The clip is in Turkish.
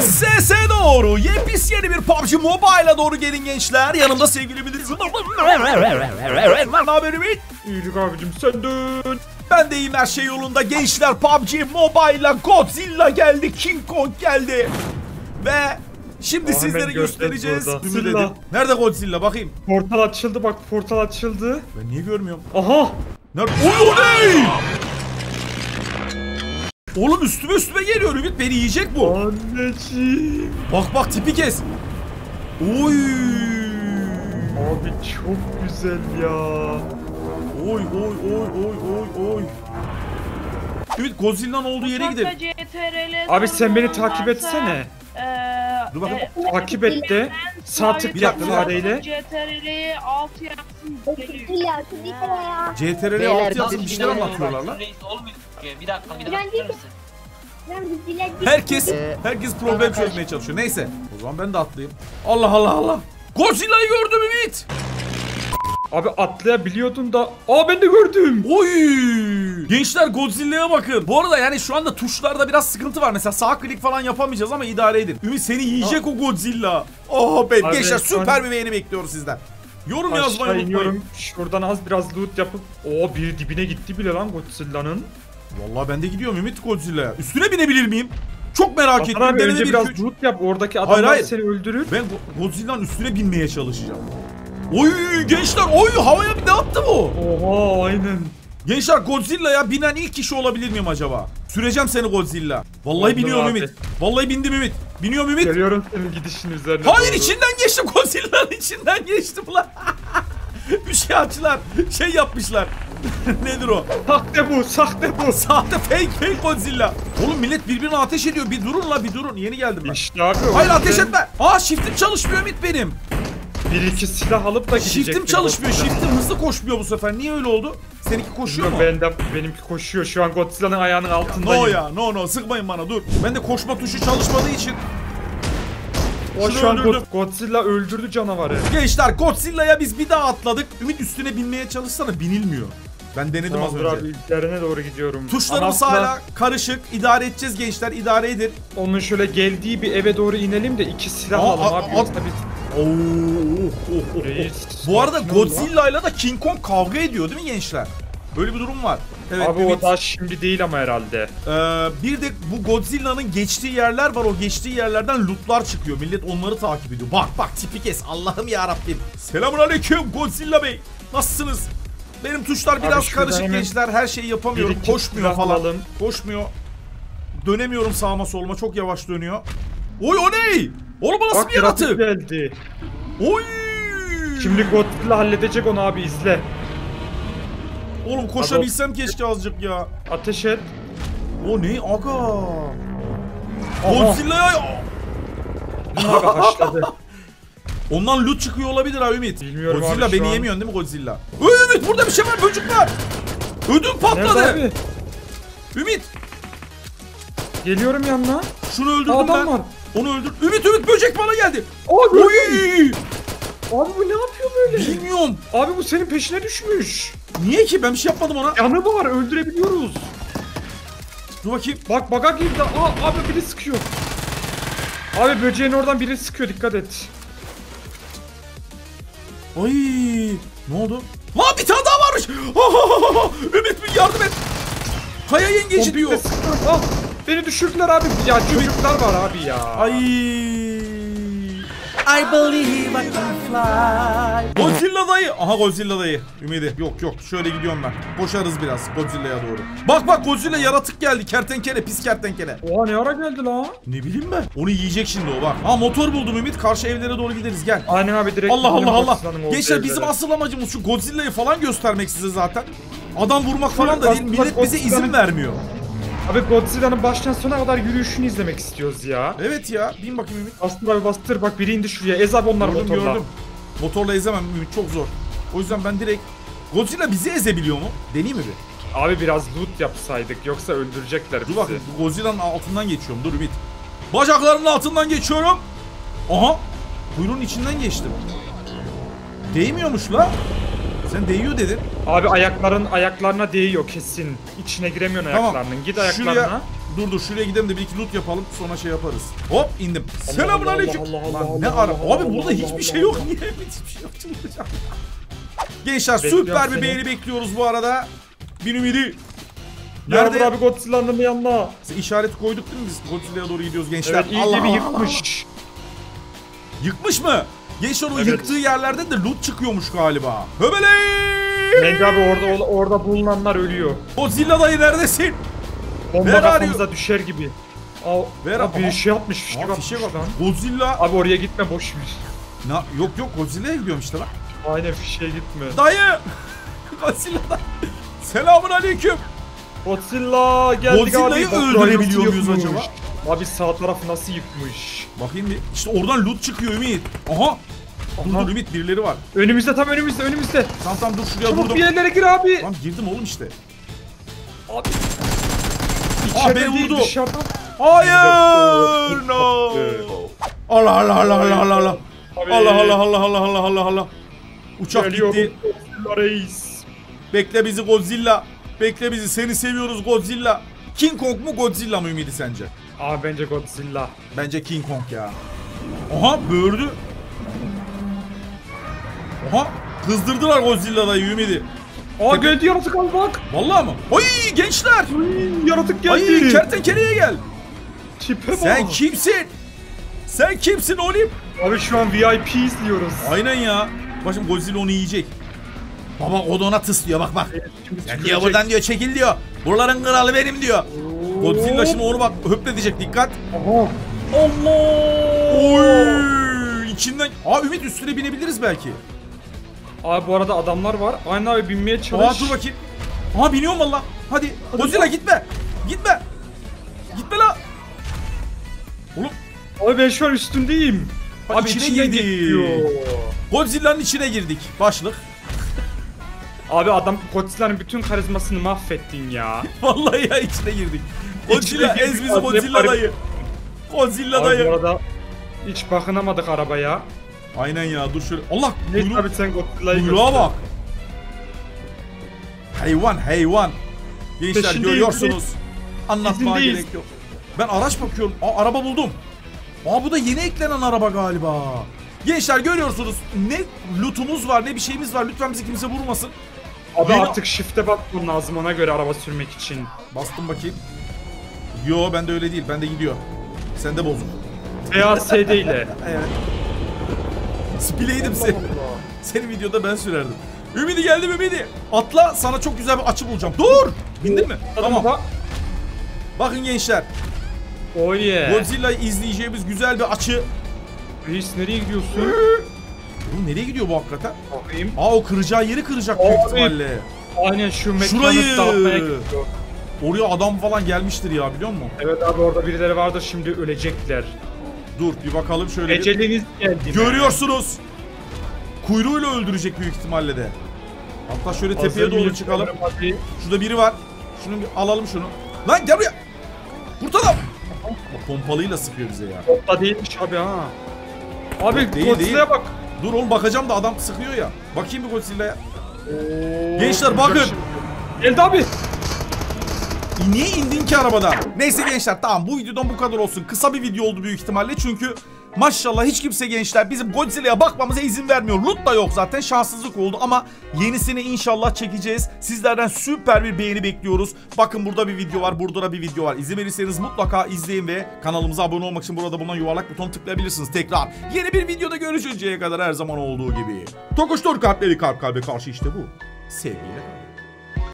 Sese doğru yepis yeni bir PUBG Mobile'a doğru gelin gençler. Yanımda sevgili Ümit. Ne haber Ümit? İyilik abicim senden. Ben de iyiyim, her şey yolunda gençler. PUBG Mobile'a Godzilla geldi, King Kong geldi. Ve şimdi sizlere göstereceğiz. Nerede Godzilla bakayım? Portal açıldı bak, portal açıldı. Ben niye görmüyorum? Aha. Nerede? Oy o ne? Oğlum üstüme geliyor Ümit, beni yiyecek bu. Anneciğim. Bak tipi kes. Oy. Abi çok güzel ya. Oy. Ümit Godzilla'nın olduğu yere gidelim. Abi sen beni takip etsene. Dur bakalım. Takip et de sağ tık yap fareyle. CTRL'ye 6 yapsın geliyor. CTRL'ye 6 yapsın, bir şeyler anlatıyorlar lan. Bir dakika Herkes problem çözmeye çalışıyor. Neyse. O zaman ben de atlayayım. Allah. Godzilla'yı gördüm Ümit. Abi atlayabiliyordun da. Aa ben de gördüm. Oy! Gençler Godzilla'ya bakın. Bu arada yani şu anda tuşlarda biraz sıkıntı var. Mesela sağ klik falan yapamayacağız ama idare edin. Ümit seni yiyecek o Godzilla. Oh be gençler, süper bir beğeni bekliyoruz sizden. Yorum yazmayı unutmayın. Şuradan biraz loot yapıp. Oo bir dibine gitti bile lan Godzilla'nın. Vallahi ben de gidiyorum Ümit Godzilla'ya. Üstüne binebilir miyim? Çok merak ettim. Abi önce biraz loot yap. Oradaki adamlar seni öldürür. Ben Godzilla'nın üstüne binmeye çalışacağım. Oy gençler, havaya bir ne attı bu? Oha aynen. Gençler Godzilla'ya binen ilk kişi olabilir miyim acaba? Süreceğim seni Godzilla. Vallahi biniyorum Ümit. Vallahi bindim Ümit. Biniyorum Ümit. Geliyorum senin gidişin üzerine. Hayır doğru. İçinden geçtim, Godzilla'nın içinden geçtim lan. Üçkağıtçılar şey yapmışlar. Nedir o? Sahte bu. Sahte fake Godzilla. Oğlum millet birbirine ateş ediyor. Bir durun la, bir durun. Yeni geldim ben. İşte abi. Hayır ateş etme. Shift'im çalışmıyor Ümit benim. Bir iki silah alıp da gidecektim. Shift'im çalışmıyor. Shift'im hızlı koşmuyor bu sefer. Niye öyle oldu? Seninki koşuyor mu? Benimki koşuyor. Şu an Godzilla'nın ayağının altındayım. No ya. No. Sıkmayın bana, dur. Ben de koşma tuşu çalışmadığı için. Şu an Godzilla öldürdü canavarı. Gençler Godzilla'ya biz bir daha atladık. Ümit üstüne binmeye çalışsana, binilmiyor. Ben denedim az önce. Abi üzerine doğru gidiyorum. Tuşlarımız hala karışık. İdare edeceğiz gençler. İdare edin. Onun şöyle geldiği bir eve doğru inelim de iki silah alalım abi. Reis, bu arada Godzilla ile de King Kong kavga ediyor değil mi gençler? Böyle bir durum var. Evet, abi o daha şimdi değil ama herhalde. Bir de bu Godzilla'nın geçtiği yerler var. O geçtiği yerlerden lootlar çıkıyor. Millet onları takip ediyor. Bak tipi kes. Allah'ım ya Rabbim. Selamünaleyküm Godzilla Bey. Nasılsınız? Benim tuşlar biraz karışık gençler. Her şeyi yapamıyorum. Koşmuyor falan. Koşmuyor. Dönemiyorum sağıma soluma. Çok yavaş dönüyor. Oy o ne? Oğlum nasıl bir yaratık? Geldi. Oy! Şimdi Godzilla halledecek onu abi, izle. Oğlum koşabilsem keşke azıcık ya. Ateş et. O ne aga? Godzilla'ya... Aga haşladı. Ondan loot çıkıyor olabilir ha Ümit. Bilmiyorum Godzilla abi, beni yemiyorsun değil mi Godzilla? Ümit burada bir şey var, böcek var. Ödüm patladı. Ümit. Geliyorum yanına. Şunu öldürdüm ben. Var. Onu öldür. Ümit böcek bana geldi. Abi, oy! Abi bu ne yapıyor böyle? Bilmiyorum. Abi bu senin peşine düşmüş. Niye ki? Ben bir şey yapmadım ona. Yanı var, öldürebiliyoruz. Dur bakayım. Bak baga girdi. Abi biri sıkıyor. Abi böceğin oradan biri sıkıyor, dikkat et. Ay, ne oldu? Lan bir tane daha varmış. Ümit bir yardım et. Kaya yengeci diyor. Beni düşürdüler abi. Ya çocuklar var abi ya. Ay. I believe I can fly. Godzilla dayı. Aha Godzilla dayı. Ümidi. Yok. Şöyle gidiyorum ben. Koşarız biraz Godzilla'ya doğru. Bak Godzilla yaratık geldi. Kertenkele, pis kertenkele. Oha ne ara geldi la? Ne bileyim ben. Onu yiyecek şimdi o bak. Ha motor buldum Ümit. Karşı evlere doğru gideriz gel. Aynen abi direkt. Allah. Gençler bizim asıl amacımız şu Godzilla'yı falan göstermek size zaten. Adam vurmak falan da değil. Millet bize izin vermiyor. Abi Godzilla'nın baştan sona kadar yürüyüşünü izlemek istiyoruz ya. Evet ya. Bin bakayım Ümit. Bastır abi bastır. Bak biri indi şuraya. Ez abi onlar motorla. Gördüm. Motorla ezemem Ümit, çok zor. O yüzden ben direkt... Godzilla bizi ezebiliyor mu? Deneyeyim mi bir? Abi biraz loot yapsaydık yoksa öldürecekler bizi. Dur bak Godzilla'nın altından geçiyorum. Dur Ümit. Bacaklarının altından geçiyorum. Aha. Kuyruğun içinden geçtim. Değmiyormuş la. Sen değiyor dedin. Abi ayaklarına değiyor kesin. İçine giremiyorsun ayaklarının. Git ayaklarına. Dur şuraya gidelim de bir iki loot yapalım sonra şey yaparız. Hop indim. Selamun Allah, aleyküm. Allah, Allah, Lan Allah, ne Allah, ara? Allah, Abi Allah, burada Allah, hiçbir Allah, şey yok. Allah. Niye hiçbir şey yok? Çıldıracağım. Gençler Bekliyorum süper bir seni. beğeni bekliyoruz bu arada. Bir ümidi. Nerede? Nerede? Abi Godzilla'nın yanına. İşareti koyduk değil mi biz? Godzilla'ya doğru gidiyoruz gençler. Evet iyi gibi yıkmış. Yıkmış mı? Gençler o Evet. yıktığı yerlerden de loot çıkıyormuş galiba. Höbeley! Bence abi orada bulunanlar ölüyor. Godzilla dayı neredesin? Bomba Ver kafamıza düşer gibi. Ver Abi aha. bir şey atmış, fişek Aa, atmış fişek bak. lan. Godzilla. Abi oraya gitme, boş ver. Yok Godzilla'ya gidiyorum işte lan. Aynen, fişeğe gitme. Dayı. Godzilla dayı. Selamun aleyküm. Godzilla geldik Godzilla'yı abi. öldürebiliyor Nasıl muyuz yıkmış? acaba? Abi sağ tarafı nasıl yıkmış? Bakayım bir. İşte oradan loot çıkıyor Ümit. Aha. Dur Ümit birileri var. Önümüzde, tam önümüzde. Tamam dur şuraya Çabuk durdum. bir yerlere gir abi. Tamam girdim oğlum işte. Abi. Aa, beni İçeriden değil, vurdu. dışarıdan. Hayır. No. Allah Allah Allah Allah Allah Allah. Abi. Allah Allah Allah Allah Allah Allah Allah. Uçak Geliyor gitti. Godzilla reis. Bekle bizi Godzilla. Bekle bizi. Seni seviyoruz Godzilla. King Kong mu Godzilla mı Ümidi sence? Abi bence Godzilla. Bence King Kong ya. Aha böğürdü. Aha kızdırdılar Godzilla'da Ümidi. Aa geldi yaratık, al bak. Vallahi mı? Oy gençler. Yaratık geldi. Ay kertenkeleye gel. Tipe bak. Sen kimsin? Sen kimsin oğlum? Abi şu an VIP izliyoruz. Aynen ya. Başım Godzilla onu yiyecek. Baba o da ona tıs diyor bak. Şimdi Sen diyor tükürecek. buradan diyor çekil diyor. Buraların kralı benim diyor. Godzilla şimdi onu bak höpledecek dikkat. Aha. Allah. Oy içinden. Aa Ümit üstüne binebiliriz belki. Abi bu arada adamlar var. Aynen abi, binmeye çalış. Aa dur bakayım. Aa biniyorum valla. Hadi Godzilla gitme. Gitme. Gitme la. Oğlum Abi ben şu an üstündeyim. Abi içine girdik. gidiyor. Godzilla'nın içine girdik. Başlık. Abi adam Godzilla'nın bütün karizmasını mahvettin ya. Vallahi ya içine girdik. Godzilla İçine ez girdik. bizi Abi, Godzilla hep dayı. Godzilla Abi bu dayı. arada hiç bakınamadık arabaya. Aynen ya dur şöyle. Allah Neyse kuyruğu- abi sen Godzilla'yı kuyruğa göster. bak. Hayvan. Gençler Peşindeyiz, görüyorsunuz. Anlatmaya İzindeyiz. gerek yok. Ben araç bakıyorum. Aa araba buldum. Aa bu da yeni eklenen araba galiba. Gençler görüyorsunuz. Ne lootumuz var ne bir şeyimiz var. Lütfen bizi kimse vurmasın. Abi Yeni- artık shift'e basman lazım ona göre araba sürmek için. Bastım bakayım. Yo bende öyle değil. Bende gidiyor. Sende bozuk. Veya SD ile. Evet. Spileydim seni. Senin videoda ben sürerdim. Ümidi geldim Ümidi. Atla sana çok güzel bir açı bulacağım. Dur. Bindin mi? Tamam. Bakın gençler. Oh yeah. Godzilla'yı izleyeceğimiz güzel bir açı. Reis nereye gidiyorsun? Oğlum nereye gidiyor bu hakikaten? Bakayım. Aa o kıracağı yeri kıracak büyük Abi. ihtimalle. Aynen şu mekanı Şurayı. dağıtmaya gidiyor. Oraya adam falan gelmiştir ya biliyor musun? Evet abi orada birileri vardır, şimdi ölecekler. Dur bir bakalım şöyle bir. Eceliniz geldi. Görüyorsunuz. Kuyruğuyla öldürecek büyük ihtimalle de. Hatta şöyle tepeye doğru çıkalım. Hadi. Şurada biri var. Şunu bir alalım şunu. Lan gel buraya. Kurtaralım. Bak, pompalıyla sıkıyor bize ya. Topla değilmiş abi ha. Abi Değil, Godzilla'ya bak. Dur oğlum bakacağım da adam sıkıyor ya. Bakayım bir Godzilla'ya. Oo, Gençler, bakın. şimdi. Geldi abi. Niye indin ki arabadan? Neyse gençler tamam bu videodan bu kadar olsun. Kısa bir video oldu büyük ihtimalle çünkü maşallah hiç kimse gençler bizim Godzilla'ya bakmamıza izin vermiyor. Loot da yok zaten, şanssızlık oldu ama yenisini inşallah çekeceğiz. Sizlerden süper bir beğeni bekliyoruz. Bakın burada bir video var, burada da bir video var. İzin verirseniz mutlaka izleyin ve kanalımıza abone olmak için burada bulunan yuvarlak butonu tıklayabilirsiniz. Tekrar yeni bir videoda görüşünceye kadar her zaman olduğu gibi. Tokuştur kalpleri kalp kalbe karşı işte bu. Sevgiyle kalın.